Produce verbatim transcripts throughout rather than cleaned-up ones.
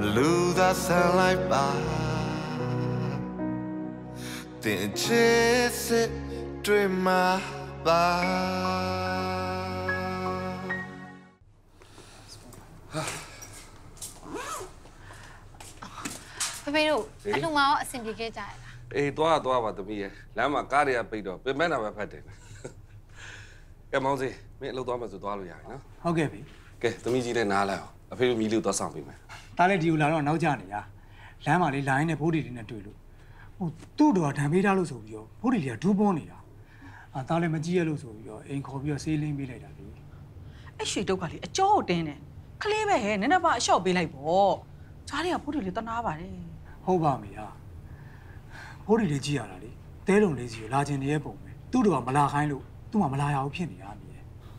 Blue that sunlight by Then chase it dream my bar Pero ano nga ako asinbigay dahil Eh, tuwa tuwa ba tumi eh. Lama kari ya pido. Pe mana ba phatte. Kẹမောင်စီမင်းအလုပ်သွားမှဆိုသွားလို့ရတယ်နော်ဟုတ်ကဲ့ပြီကဲသမီးကြီးလည်းနားလိုက်အောင်အဖေတို့မီးလေးကိုသွားဆောင်ပေးမယ်ဒါလည်းဒီကိုလာတော့နောက်ကျနေတာလမ်းမှာလေးလိုင်းနဲ့ဘိုးဒီလေးနဲ့တွေ့လို့ဟိုသူ့တော်ဓာန်ပေးထားလို့ဆိုပြီးတော့ဘိုးဒီလေးကဒူးပွန်းနေတာအာဒါလည်းမကြည့်ရလို့ဆိုပြီးတော့အိမ်ခေါ်ပြီးတော့ဆေးလင်းပေးလိုက်တာလေအဲ့ရွှေတုတ်ကလေအကျော်တင်းတယ်ခလေးပဲဟဲ့နည်းနည်းပါအလျှော့ပေးလိုက်ပေါ့ဈားလေးကဘိုးဒီလေးတနာပါတယ်ဟုတ်ပါမေဟာဘိုးဒီလေးကြည့်ရတာလေတဲတုံလေးစီကိုလာကျင်နေတဲ့ပုံပဲသူ့တော်ကမလာခိုင်းလို့သူ့မှာမလာရဘူးဖြစ်နေတာမြေ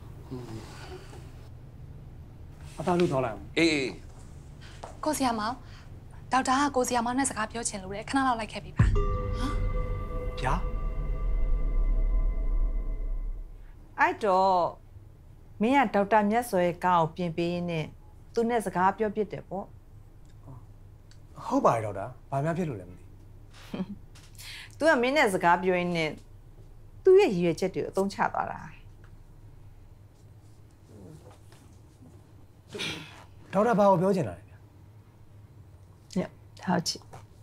အသားလို့တော့လိုက်အောင်အေးအေးကိုစီယာမောင်ဒေါက်တာကကိုစီယာမောင်နဲ့စကားပြောချင်လို့လေခဏလောက်လိုက်ခဲ့ပြီပါဟမ်ဗျာအဲ့တော့မင်းကဒေါက်တာမြတ်စောရဲ့ကားကိုပြင်ပေးရင်းနဲ့သူနဲ့စကားပြောပြတယ်ပေါ့ဟုတ်ပါရဲ့ဒေါက်တာဘာများဖြစ်လို့လဲမသိသူကမင်းနဲ့စကားပြောရင်းနဲ့သူ့ရဲ့ရည်ရွယ်ချက်တွေကိုအသုံးချသွားတာဒေါက်တာဘာကိုပြောချင်တာလဲဗျာညထားချစ်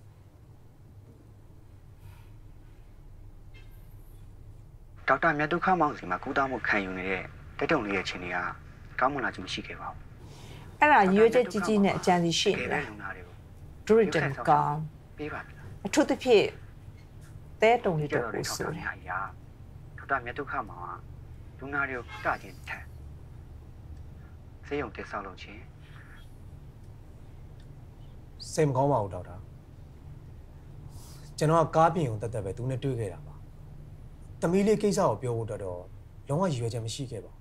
ဒေါက်တာမြတ်ဒုက္ခမောင်စီမှာကုသမှုခံယူနေတဲ့တက်တုံလေးရဲ့ချင်းတွေကကောင်းမွန်လာခြင်းမရှိခဲ့ပါဘူးအဲ့ဒါရည်ရွယ်ချက်ကြီးကြီးနဲ့အကြံစီရှိနေတာဒူရစ်တန်ကောင်ပေးပါဗျာအထူးသဖြင့်တဲတုံလေးတော့ကိုဆိုတယ်ဟာရာဒေါက်တာမြတ်ဒုက္ခမောင်ကလူနာတွေကိုကုသခြင်းထက်ဆေးရုံတက်ဆောက်လုပ်ခြင်းစိတ်မကောင်းပါဘူးဒေါက်တာကျွန်တော်ကကားပြင်ုံတက်တက်ပဲသူနဲ့တွေ့ခဲ့တာပါတမီးလေးကိစ္စကိုပြောဖို့တော့လုံးဝရည်ရွယ်ချက်မရှိခဲ့ပါ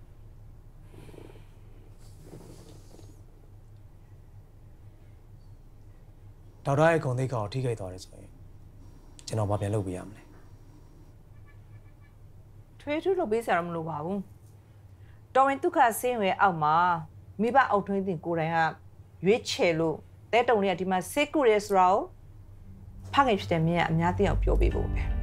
ဘူးဒေါက်တာရဲ့ဂုဏ်သိက္ခာကိုထိခိုက်သွားတယ်ဆိုရင်ကျွန်တော်ဘာပြန်လုပ်ပေးရမလဲထွေးထူးလုပ်ပေးစရာမလိုပါဘူးတော်ဝင်ဒုက္ခဆင်းရဲအောက်မှာမိဘအုပ်ထွင်းတင်ကိုယ်တိုင်ကရွေးချယ်လို့တဲတုံလေးကဒီမှာစိတ်ကူရဲဆိုတော့ဖခင်ဖြစ်တဲ့မင်းကအများသိအောင်ပြောပေးဖို့ပဲ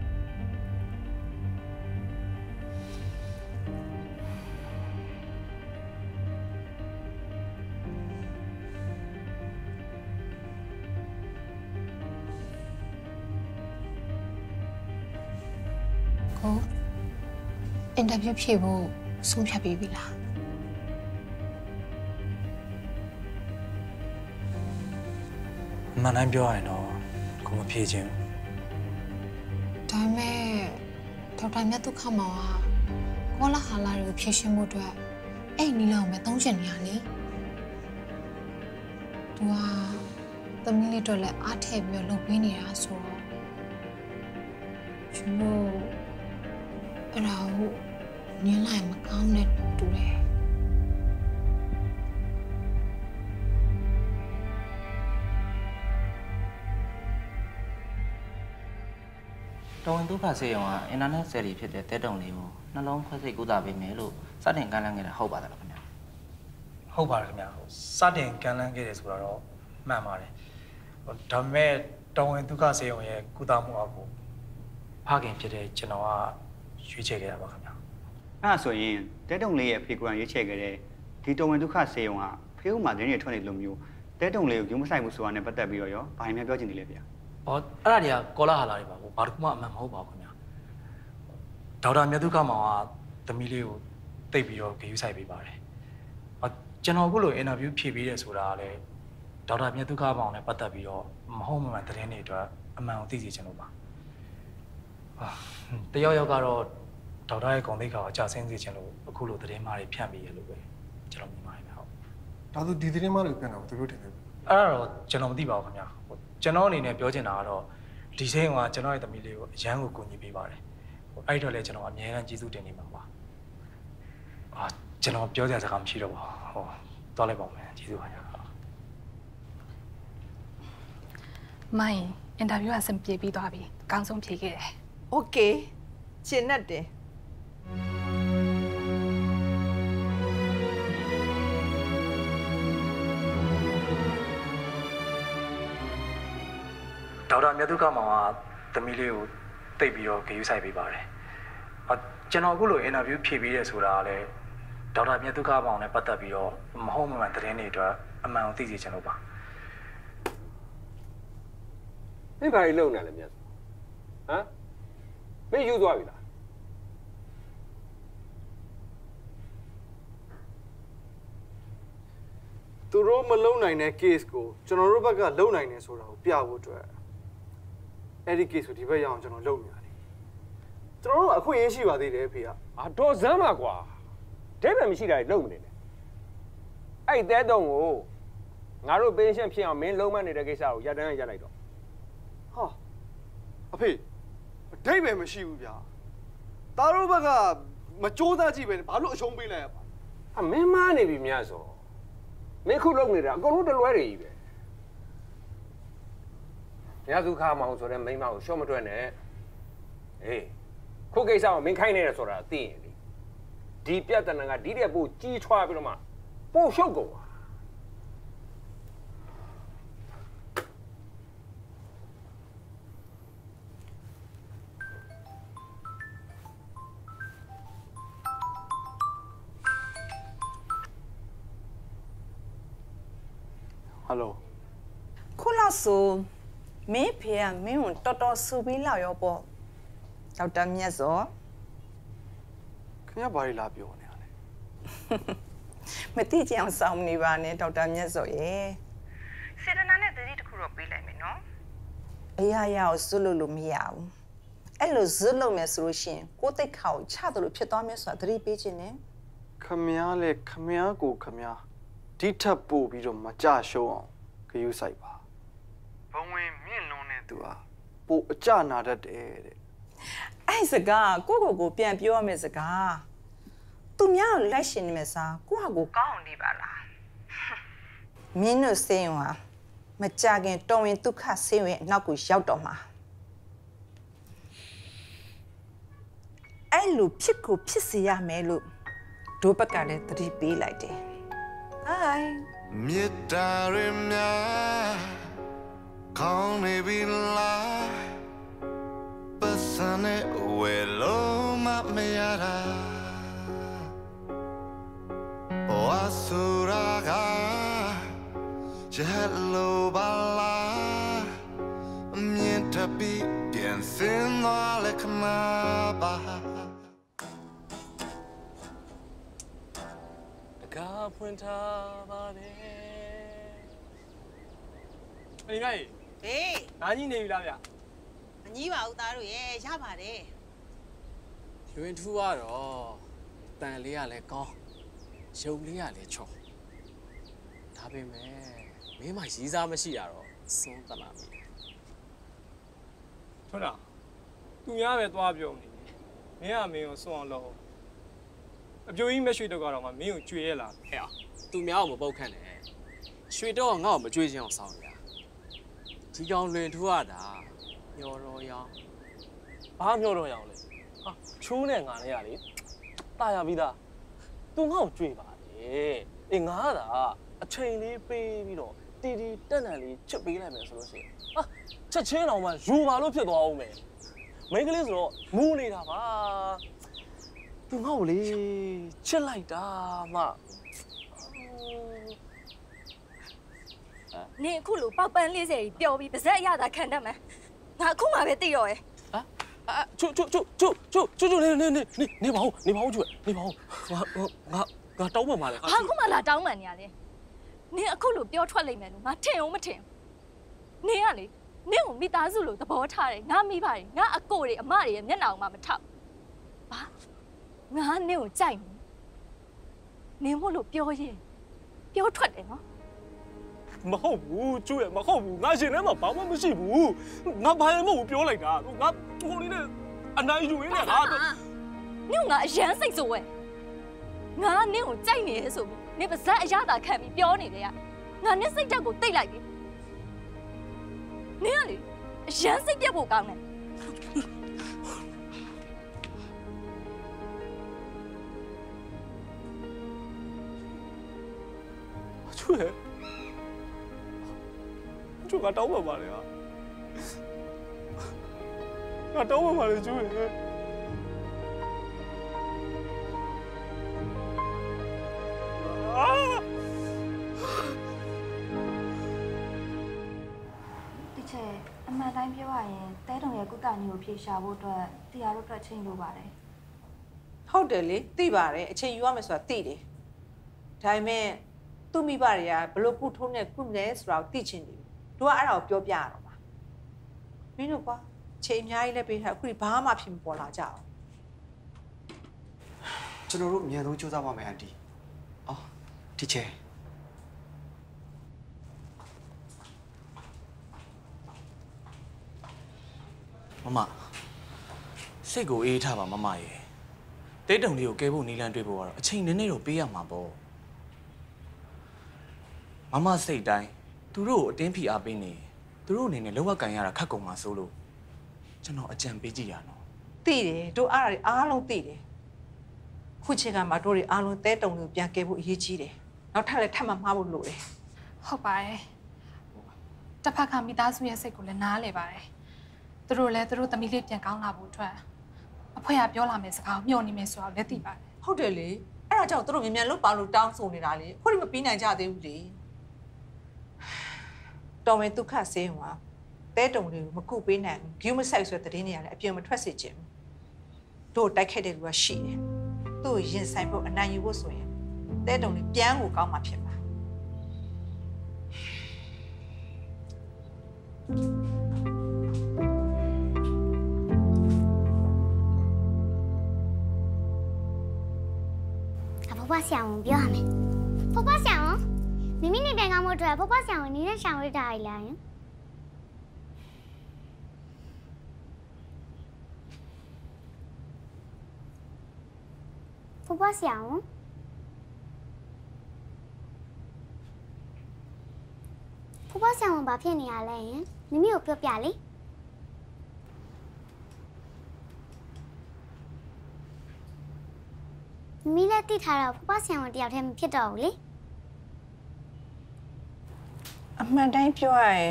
ကိုအင်တာဗျူးဖြေဖို့ဆုံးဖြတ်ပြီးပြီလားမှန်တိုင်းပြောရရင်တော့ကိုမဖြေခြင်းဒါပေမဲ့ဒေါက်တာမြတ်ဒုက္ခမောင်ကကောလာဟာလာတွေကိုဖြေရှင်းဖို့အတွက်အဲ့နီလောက်ပဲသုံးချင်နေရလေသူကသမီးလေးတို့လည်းအားထည့်ပြီးတော့လုပ်ပေးနေတာဆိုတော့ကျွန်တော်အဲ့ဒါကိုညှင်းလိုက်မကောင်းနဲ့တူတယ်တော်ဝင်ဒုက္ခဆေးရုံကအင်တာနက်ဆယ်ရီဖြစ်တဲ့တဲတုံလေးကိုနှလုံးခွဲစိတ်ကုသပေးမယ်လို့စတင်ကမ်းလှမ်းခဲ့တာဟုတ်ပါသလားခင်ဗျာဟုတ်ပါတယ်ခင်ဗျာစတင်ကမ်းလှမ်းခဲ့တယ်ဆိုတော့မှန်ပါတယ်ဒါပေမဲ့တော်ဝင်ဒုက္ခဆေးရုံရဲ့ကုသမှုအကူဖခင်ဖြစ်တဲ့ကျွန်တော်ကရွေးချယ်ခဲ့တာပါခင်ဗျာအဲ့ဒါဆိုရင်တဲတုံလေးရဲ့ဖေကွန်ရွေးချယ်ခဲ့တဲ့ဒီတော်ဝင်ဒုက္ခဆေးရုံကဖေဦးမှာဒင်းတွေထွက်နေလို့မျိုးတဲတုံလေးကိုယူမဆိုင်ဘူးဆိုတာနဲ့ပတ်သက်ပြီးတော့ရောဘာမှပြောချင်တယ်လေဗျာဟောအဲ့ဒါတွေကကောလာဟာလာတွေပါဘာတစ်ခုမှအမှန်မဟုတ်ပါဘူးခင်ဗျာဒေါက်တာမြတ်ဒုက္ခမောင်ကသမီးလေးကိုတိတ်ပြီးတော့ဂရုစိုက်ပေးပါတယ်ဟောကျွန်တော်အခုလိုအင်တာဗျူးဖြေပေးတယ်ဆိုတာကလည်းဒေါက်တာမြတ်ဒုက္ခမောင်နဲ့ပတ်သက်ပြီးတော့မဟုတ်မမှန်သတင်းတွေအတွက်အမှန်ကိုသိစေချင်လို့ပါဟာတယောက်ယောက်ကတော့ဒေါက်တာရဲ့ဂုဏ်သိက္ခာကိုအကျဆင်းစေချင်လို့အခုလိုသတင်းမှားတွေဖြန့်ပြီးရလို့ပဲကျွန်တော်မြင်ပါတယ်ဗျဟုတ်ဒါဆိုဒီသတင်းမှားတွေပြန်တော့သူတို့ထင်တယ်အဲ့ဒါတော့ကျွန်တော်မသိပါဘူးခင်ဗျာကျွန်တော်အနေနဲ့ပြောချင်တာကတော့ဒီစိမ်းကကျွန်တော်ရဲ့သမီးလေးကိုအရန်ကိုကူညီပေးပါတယ်အဲ့တော့လည်းကျွန်တော်အများကြီးကျေးဇူးတင်နေမှာပါအာကျွန်တော်ပြောစရာစကားမရှိတော့ပါဟောသွားလိုက်ပါမယ်ကျေးဇူးပါညာမိုင်းအင်တာဗျူးကစင်ပြေပြီးသွားပြီအကောင်းဆုံးဖြေခဲ့တယ်โอเคရှင်းတယ်ဒေါက်တာမြတ်သူကမောင်ကသမီးလေးကိုတိတ်ပြီးတော့ဂရုစိုက်ပေးပါတယ်အကျွန်တော်အခုလိုအင်တာဗျူးဖြေပေးရဆိုတာကလည်းဒေါက်တာမြတ်သူကမောင်နဲ့ပတ်သက်ပြီးတော့မဟုတ်မမှန်သတင်းတွေအတွက်အမှန်ကိုသိစေချင်လို့ပါမင်းဘာလို့လုံနေလဲမြတ်ဟမ်မင်းယူသွားပြီလားသူတို့မလုံနိုင်တဲ့ case ကိုကျွန်တော်တို့ဘက်ကလုံနိုင်နေဆိုတာကိုပြဖို့အတွက်အဲ့ဒီ case ကိုဒီဘက်ရအောင်ကျွန်တော်လုပ်နေရတယ်ကျွန်တော်တို့အခွင့်အရေးရှိပါသေးတယ်ဖေကအာတော်စမ်းပါကွာဒဲဗန်မရှိတာလုံမနေနဲ့အဲ့တဲတုံးကိုငါတို့ပေးရှင်းဖြစ်အောင်မင်းလုံးမနေတဲ့ကိစ္စကိုရတန်းရလိုက်တော့ဟာအဖေအဓိပ္ပာယ်မရှိဘူးဗျာသားတို့ဘက်ကမကြိုးစားကြည့်ပဲဘာလို့အရှုံးပေးလိုက်ရပါအမင်းမနေပြီမြတ်စောမင်းခုလုံနေတာအကုန်လုံးတလွဲတွေကြီးပဲညစုခါမောင်ဆိုတဲ့မိန်းမကိုရှော့မတွက်နဲ့အေးခုကိစ္စကိုမင်းခိုင်းနေတယ်ဆိုတာသိရင်လေဒီပြဿနာကဒီတဲ့ပို့ကြီးထွားပြီးတော့မှပို့ရှုပ်ကုန်ပါဟယ်လိုခုလောက်ဆိုမင်းဖေကမင်းကိုတော်တော်ဆူပြီးလောက်ရောပေါ့ဒေါက်တာမြတ်စောခင်ဗျာဘာတွေလာပြောနေရလဲမတိကျအောင်စောင့်နေပါနဲ့ဒေါက်တာမြတ်စောရေစေတနာနဲ့တတိတစ်ခုတော့ပေးလိုက်မယ်နော်အရာရာကိုဇွတ်လို့လို့မရဘူးအဲ့လိုဇွတ်လို့မယ်ဆိုလို့ရှိရင်ကိုယ်တိတ်ခါကိုချတယ်လို့ဖြစ်သွားမယ်ဆိုတာသတိပေးခြင်းနဲ့ခမည်းလေခမည်းကိုခမည်းဒီထပ်ပို့ပြီးတော့မကြရှုံးအောင်ဂရုစိုက်ပါဘုံဝင်မြင့်လွန်းတဲ့သူဟာပိုအကြနာတတ်တယ်တဲ့အဲ့စကားကိုကိုကိုပြန်ပြောရမယ့်စကားသူများကိုလိုက်ရှင်နေမယ်စားကိုဟာကိုကောင်းအောင်နေပါလားမင်းတို့စိန်ဟာမကြခင်တော်ဝင်ဒုက္ခဆင်းရဲအနောက်ကိုရောက်တော့မှာအဲ့လိုဖြစ်ကိုဖြစ်စေရမယ်လို့ဒိုးဘက်ကလည်းသတိပေးလိုက်တယ်Hi. မြစ်တာရမြာခေါင်းနေပြီလားပတ်စံနဲ့ဝဲလုံးမမရတာဘဝဆိုတာကချက်လိုပါလားမြင့်တပီပြန်စင်သွားလက်ခမပါကားဖွင့်ထားပါတယ်။ဒီမိုင်းဟေးငါကြီးနေပြီလားဗျ။မကြီးပါဘူးသားတို့ရဲ့ရပါတယ်။လွင်ထူးကတော့တန်လေးကလည်းကောင်းရုပ်လေးကလည်းချော။ဒါပေမဲ့မင်းမရီးစားမရှိတာတော့စွန်းတလာမိတယ်။ဟုတ်လား။သူများပဲသွားပြောနေ။မင်းကမင်းကိုစွန်းအောင်လုပ်အပြိုကြီးမရွှေတော့ကတော့မှမင်းကိုကြွေရလားဟဲ့သူများကိုမပုတ်ခန့်နဲ့ရွှေတော့ငါ့ကိုမကြွေးချင်အောင်စောင်းရဒီကောင်လွင်ထူရတာမျောတော်ရောင်ဘာမျောတော်ရောင်လဲဟာချိုးနဲ့ငါနဲ့ရလေတာရပြီးသားသူငါ့ကိုကြွေးပါလေအေးငါကအချိန်လေးပေးပြီးတော့တီတီတက်တန်လေးချစ်ပေးလိုက်မယ်ဆိုလို့ရှိရင်ဟာချက်ချင်းတော့မှယူပါလို့ဖြစ်သွားအောင်မယ်မိန်းကလေးဆိုတော့မူးနေတာပါသူငါ့ကိုလေချစ်လိုက်တာမှနင်အခုလိုပေါက်ပန်း၄၀ကြီးပျော်ပြီးပါဇက်အရသာခံတတ်မယ်ငါအခုမှပဲသိတော့ရဲ့ဟာအာချူချူချူချူချူချူချူနေနေနေနေပါဦးနေပါဦးချူနေပါဦးငါငါငါတောင်းမှမှာလေဟာအခုမှလာတောင်းမှန်နေရလေနင်အခုလိုပြောထွက်လိုက်မယ်လို့ငါထင်အောင်မထင်နင်ကလေနင်ကိုမိသားစုလို့သဘောထားတယ်ငါမိပါတယ်ငါအကိုတွေအမတွေရဲ့မျက်နှာအောင်မှမထောက်ဘာငါနင့်ကိုကြိုက်နင်မို့လို့ပြောရင်ပြောထွက်တယ်နော်မဟုတ်ဘူးကျူရဲ့မဟုတ်ဘူးငါရှင်ထဲမှာဘာမှမရှိဘူးငါဘာမှမဟုတ်ပြောလိုက်တာငါကိုလေးနဲ့အနိုင်ယူရင်းနဲ့ငါနင့်ငါအရန်စိတ်ဆိုးဝဲငါနင့်ကိုကြိုက်နေရဲဆိုပြီးနင်ပါဇက်အရသာခံပြီးပြောနေတယ်ကငါနင့်စိတ်ဓာတ်ကိုတိတ်လိုက်ပြီနင်ကလေအရန်စိတ်ပြတ်ဖို့ကောင်းတယ်ကျူရဲ့ကျူကတောင်းပါပါလေဟာငါတောင်းပန်ပါလေကျူးရဲ့တီချေအမှန်တိုင်းပြောရရင်တဲတုံရဲ့ကုသနည်းကိုဖြေရှာဖို့အတွက်တရားတို့အတွက်ချိန်လိုပါတယ်ဟုတ်တယ်လေသိပါတယ်အချိန်ယူရမယ်ဆိုတာသိတယ်ဒါပေမဲ့သူ့မိဘတွေကဘလို့ကုထုံးနဲ့ကုလဲဆိုတာကိုသိချင်တယ်တို့ကအဲ့ဒါကိုပြောပြရတော့မှာမင်းတို့ကွာချိန်အများကြီးလည်းပေးထားအခုဒီဘာမှဖြစ်မပေါ်လာကြအောင်ကျွန်တော်တို့အမြန်ဆုံးစူးစမ်းပါမယ်အန်တီအော်တီချေမမစိတ်ကိုအေးထားပါမမရေတဲတုံလေးကိုကဲဖို့နီလန်းတွေ့ဖို့ကတော့အချိန်နည်းနည်းတော့ပေးရမှာပေါ့မမစိတ်တိုင်းသူတို့ကိုအတင်းဖိအားပေးနေသူတို့အနေနဲ့လောက်ဝကန်ရတာခက်ကုန်မှာစိုးလို့ကျွန်တော်အကြံပေးကြည့်ရနော်သိတယ်တို့အားရအားလုံးသိတယ်ခုချိန်ကမှတို့တွေအားလုံးတဲတုံလေးကိုပြန်ကဲဖို့အရေးကြီးတယ်နောက်ထပ်လည်းထပ်မမှားဖို့လိုတယ်ဟုတ်ပါတယ်တစ်ဖက်ကမိသားစုရဲ့စိတ်ကိုလည်းနားလဲပါတယ်သူတို့လည်းသူတို့သမီးလေးပြန်ကောင်းလာဖို့အတွက်အဖေကပြောလာမယ့်စကားကိုမျှော်နေမယ်ဆိုတော့လည်းသိပါတယ်ဟုတ်တယ်လေအဲ့ဒါကြောင့်သူတို့မြန်မြန်လွတ်ပါလို့တောင်းဆိုနေတာလေအခုဒီမပြီးနိုင်ကြသေးဘူးလေတော်ဝင်ဒုက္ခဆေးဟွာတဲတုံလေးကိုမကုပေးနိုင်ဘူးဂယူးမဆိုင်ဆိုတဲ့တည်င်းနေရတယ်အပြင်မထွက်စေချင်ဘူးတို့တိုက်ခိုက်တဲ့လူကရှိတယ်သူ့ကိုရင်ဆိုင်ဖို့အနိုင်ယူဖို့ဆိုရင်တဲတုံလေးပြန်ကိုကောင်းမှဖြစ်မှာဘဘဆရာဝန်ပြောရမယ်ဘဘဆရာဝန်မိမိနေပြန်ကောင်းဖို့အတွက်ဘဘဆရာဝန်နေနဲ့ရှောင်ရတာလေလားယင်ဘဘဆရာဝန်ဘဘဆရာဝန်ဘာဖြစ်နေရလဲယင်မိမိကိုပြောပြလေမိလည်းတိထားတော့ဖဖဆရာဝန်တယောက်တည်းမဖြစ်တော့ဘူးလေအမှန်တိုင်းပြောရရင်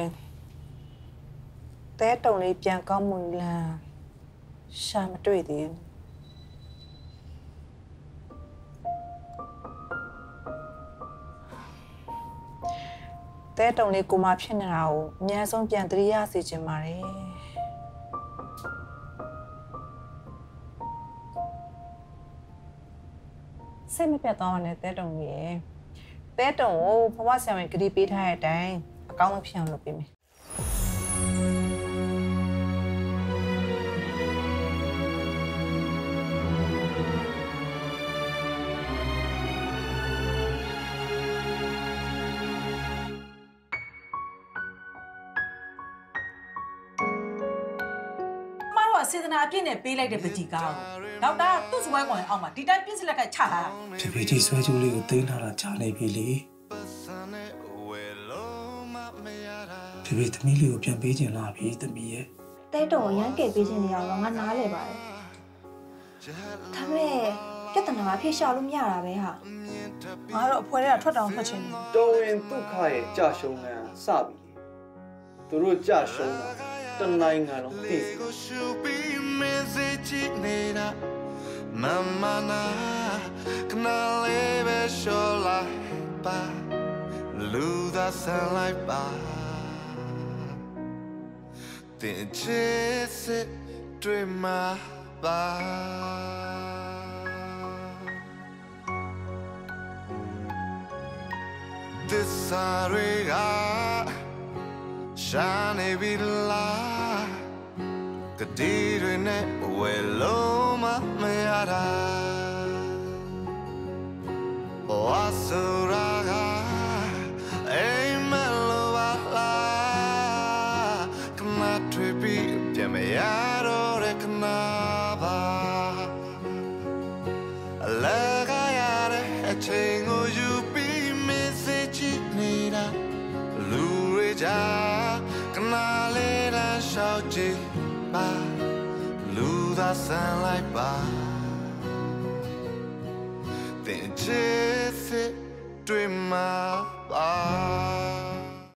တဲတုံလေးပြန်ကောင်းမှုလားရှာမတွေ့သေးဘူးတဲတုံလေးကိုမဖြစ်နေတာကိုအများဆုံးပြန်သတိရစေချင်ပါတယ်စိတ်မပြတ်သွားနဲ့တဲတုံကြီးရယ်တဲတုံကိုဘဝဆရာဝန်ဂရီပေးထားတဲ့အတိုင်းအကောင်းဆုံးဖြစ်အောင်လုပ်ပေးမယ်စေတနာအပြည့်နဲ့ပေးလိုက်တဲ့ပကြီးကားကိုဒေါက်တာသူ့စပွဲကောင်ရဲ့အောက်မှာဒီတိုင်းပြစ်စလက်ကချထားတာဖေဖေကြီးဆွဲကြိုးလေးကိုသိမ်းလာတာကြားနေပြီလေဖေဖေသမီးလေးကိုပြန်ပေးချင်လာပြီသမီးရဲ့တဲတုံကိုရမ်းကဲပေးချင်နေရတော့ငါနားလဲပါတယ်ဒါပေမဲ့ပြဿနာကဖြေရှာလို့မရတာပဲဟာငါတော့အဖွဲတွေကထွက်တောင်ထွက်ချင်တယ်တော်ဝင်ဒုက္ခရဲ့ကြာရှုံးလန်းစပြီသူတို့ကြာရှုံးတာတနိုင်ငံလုံးသိစီ Mama na kana lebe shola ba luda sunlight ba tin chese dreama ba this sarega shine be la Kadiri ne welo ma meara O asuraga ei melovala Kana tripi piame yaro re kana ba Alaga yare e chengo yupi message nira Lureja kana le da shauji ba luda sunlight ba then just dream my ba